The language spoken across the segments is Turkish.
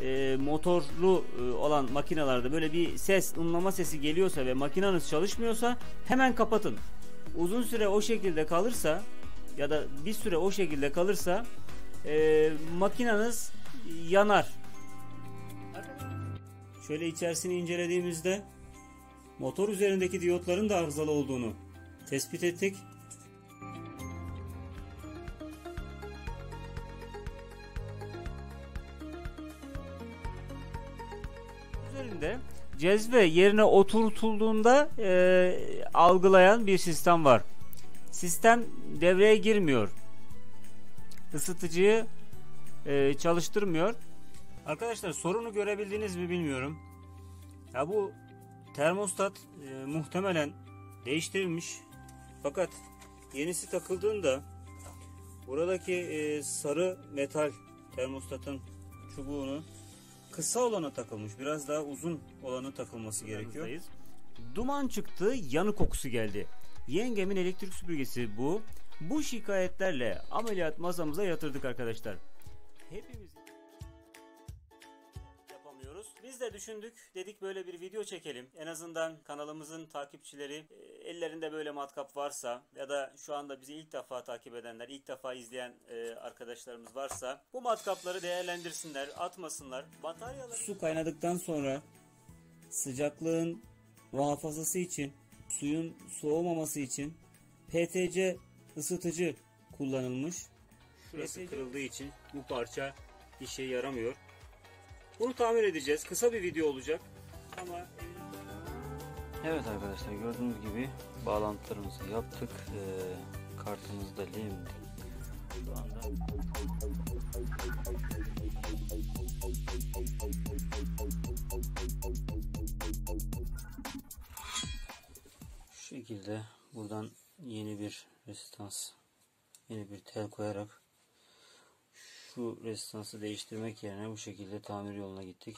motorlu olan makinalarda böyle bir ses, ımlama sesi geliyorsa ve makinanız çalışmıyorsa hemen kapatın. Uzun süre o şekilde kalırsa ya da bir süre o şekilde kalırsa makinanız yanar. Şöyle içerisini incelediğimizde motor üzerindeki diyotların da arızalı olduğunu tespit ettik. Üzerinde cezve yerine oturtulduğunda algılayan bir sistem var. Sistem devreye girmiyor. Isıtıcıyı çalıştırmıyor. Arkadaşlar sorunu görebildiniz mi bilmiyorum. Ya bu termostat muhtemelen değiştirilmiş. Fakat yenisi takıldığında buradaki sarı metal termostatın çubuğunu kısa olana takılmış. Biraz daha uzun olanı takılması gerekiyor. Duman çıktı, yanı kokusu geldi. Yengemin elektrik süpürgesi bu. Bu şikayetlerle ameliyat masamıza yatırdık arkadaşlar. Hepimiz yapamıyoruz. Biz de düşündük, dedik böyle bir video çekelim. En azından kanalımızın takipçileri ellerinde böyle matkap varsa ya da şu anda bizi ilk defa takip edenler, ilk defa izleyen arkadaşlarımız varsa bu matkapları değerlendirsinler, atmasınlar. Bataryaları su kaynadıktan sonra sıcaklığın muhafazası için, suyun soğumaması için PTC ısıtıcı kullanılmış. Şurası kırıldığı için bu parça işe yaramıyor. Bunu tamir edeceğiz. Kısa bir video olacak. Ama evet arkadaşlar, gördüğünüz gibi bağlantılarımızı yaptık. Kartımızı da lehimledik. Şu anda şu şekilde buradan yeni bir rezistans, yeni bir tel koyarak şu rezistansı değiştirmek yerine bu şekilde tamir yoluna gittik.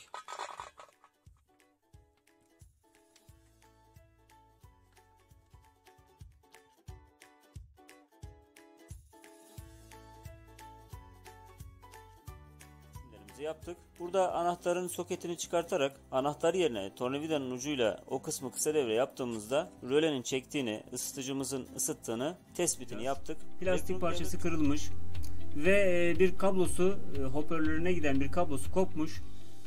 yaptık. Burada anahtarın soketini çıkartarak anahtar yerine tornavidanın ucuyla o kısmı kısa devre yaptığımızda rölenin çektiğini, ısıtıcımızın ısıttığını tespitini yaptık. Plastik parçası kırılmış ve bir kablosu, hoparlörüne giden bir kablosu kopmuş.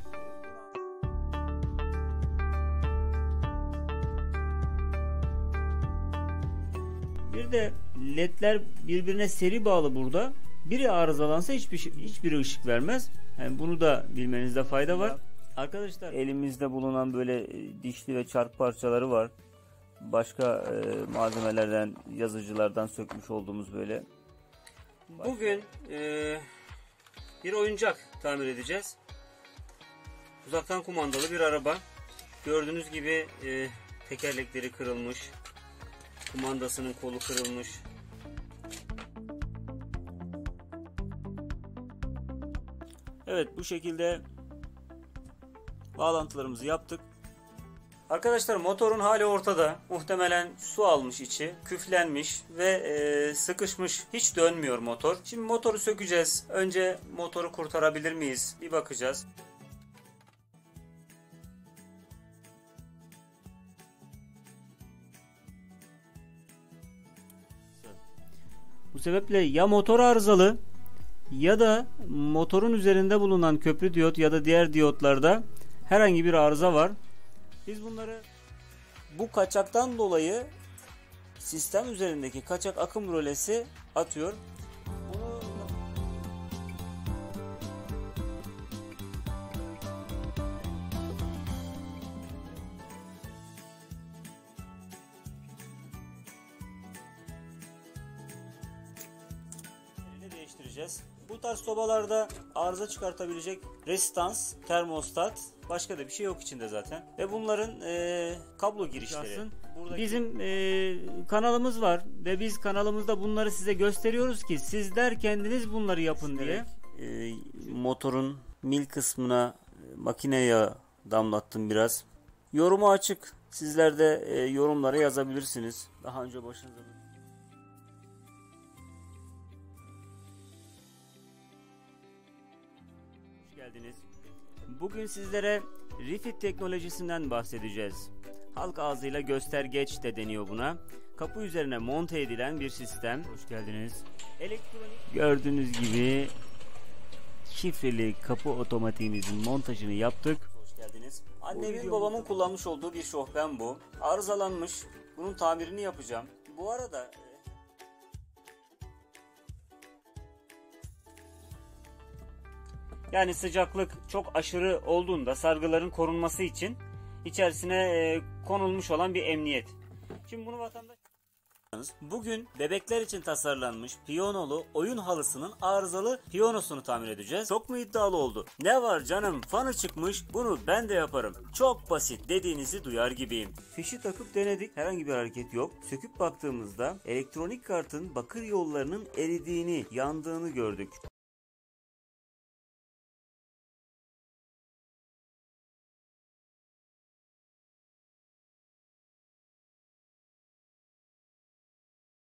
Bir de ledler birbirine seri bağlı burada. Biri arızalansa hiçbiri ışık vermez. Yani bunu da bilmenizde fayda var. Arkadaşlar elimizde bulunan böyle dişli ve çark parçaları var. Başka malzemelerden, yazıcılardan sökmüş olduğumuz böyle. Bugün bir oyuncak tamir edeceğiz. Uzaktan kumandalı bir araba. Gördüğünüz gibi tekerlekleri kırılmış. Kumandasının kolu kırılmış. Evet, bu şekilde bağlantılarımızı yaptık. Arkadaşlar motorun hali ortada. Muhtemelen su almış içi, küflenmiş ve sıkışmış. Hiç dönmüyor motor. Şimdi motoru sökeceğiz. Önce motoru kurtarabilir miyiz? Bir bakacağız. Bu sebeple ya motor arızalı ya da motorun üzerinde bulunan köprü diyot ya da diğer diyotlarda herhangi bir arıza var. Biz bunları bu kaçaktan dolayı sistem üzerindeki kaçak akım rölesi atıyor. Değiştireceğiz. Bu tarz sobalarda arıza çıkartabilecek rezistans, termostat, başka da bir şey yok içinde zaten. Ve bunların kablo girişleri. Bizim kanalımız var ve biz kanalımızda bunları size gösteriyoruz ki sizler kendiniz bunları yapın diye. Motorun mil kısmına makine yağı damlattım biraz. Yorumu açık. Sizler de yorumlara yazabilirsiniz. Daha önce başınıza geldiniz. Bugün sizlere Refit teknolojisinden bahsedeceğiz. Halk ağzıyla göstergeç de deniyor buna. Kapı üzerine monte edilen bir sistem. Hoş geldiniz. Gördüğünüz gibi şifreli kapı otomatiğimizin montajını yaptık. Hoş geldiniz. Annemin babamın kullanmış olduğu bir şofben bu. Arızalanmış. Bunun tamirini yapacağım. Bu arada yani sıcaklık çok aşırı olduğunda sargıların korunması için içerisine konulmuş olan bir emniyet. Şimdi bunu vatandaş... Bugün bebekler için tasarlanmış piyanolu oyun halısının arızalı piyanosunu tamir edeceğiz. Çok mu iddialı oldu? Ne var canım, fanı çıkmış, bunu ben de yaparım. Çok basit dediğinizi duyar gibiyim. Fişi takıp denedik, herhangi bir hareket yok. Söküp baktığımızda elektronik kartın bakır yollarının eridiğini, yandığını gördük.